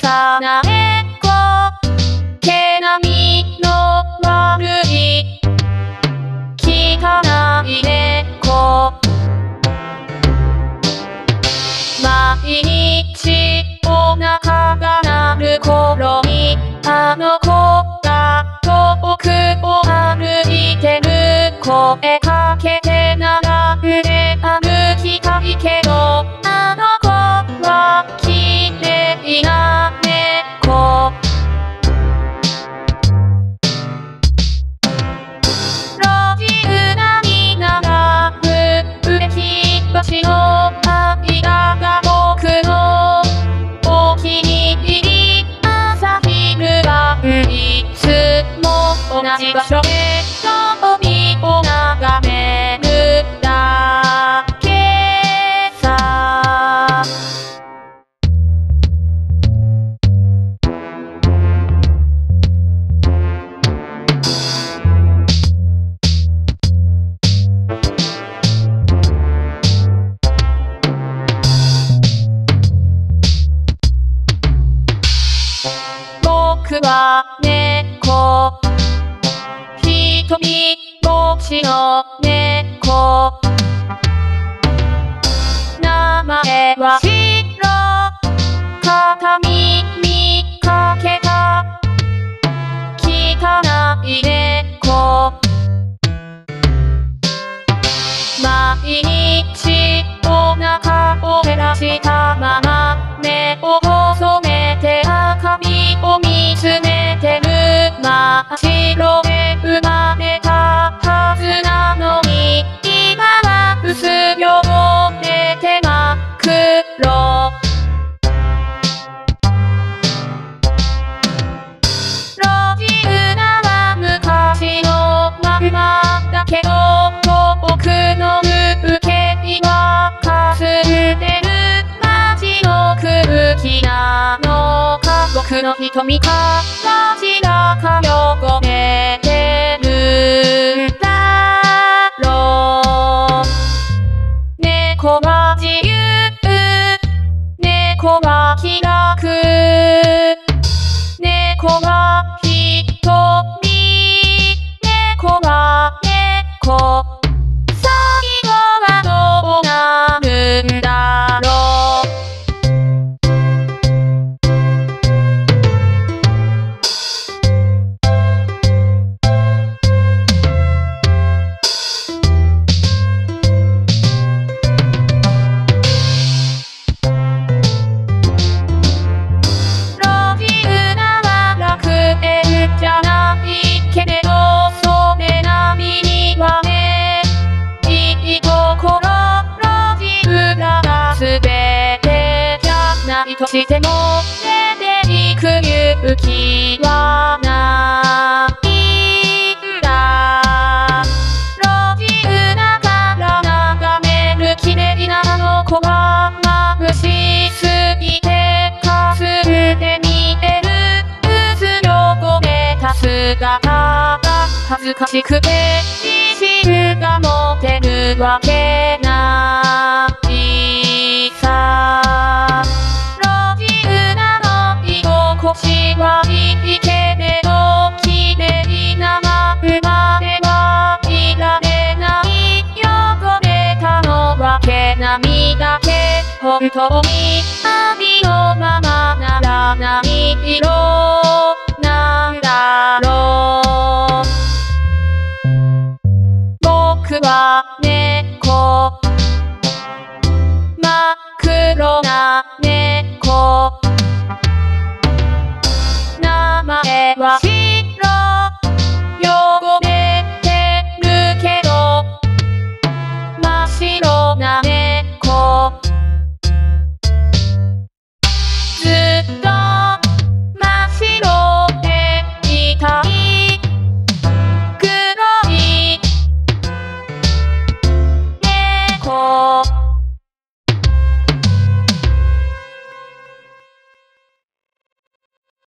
さな猫、毛並みの悪い汚い猫。毎日お腹が鳴る頃にあの子が遠くを歩いてる。声かけて並んで歩きたいけど、あの子は綺麗な猫。路地裏に並ぶ植木鉢の間が僕のお気に入り。朝昼晩いつも同じ場所で海を眺めるだけさ。僕は猫、ひとりぼっちの猫。名前は白、鏡見かけた汚い猫。毎日お腹を減らしたまま目を細めて赤身を見つめてる。真っ白で生まれたはずなのに今は薄汚れて真っ黒。路地裏は昔のまんまだけど、僕の風景はかすんでる。街の空気なのか、僕の瞳からちらか汚れてるんだろう。猫は自由、猫は気楽、猫はひとり、猫は猫。最後はどうなるんだろう。路地裏は楽園じゃないけれど、それなりにはね、いいところ。路地裏が全てじゃないとしても、出ていく勇気はないんだ。路地裏から眺める綺麗なあの子は眩しすぎてかすんで見える。薄汚れた姿が恥ずかしくて自信が持てるわけないさ。路地裏の居心地はいいけれど、綺麗なまんまではいられない。汚れたのは毛並みだけ、本当にありのままならない色なんだろう。僕は猫、真っ黒な猫。名前は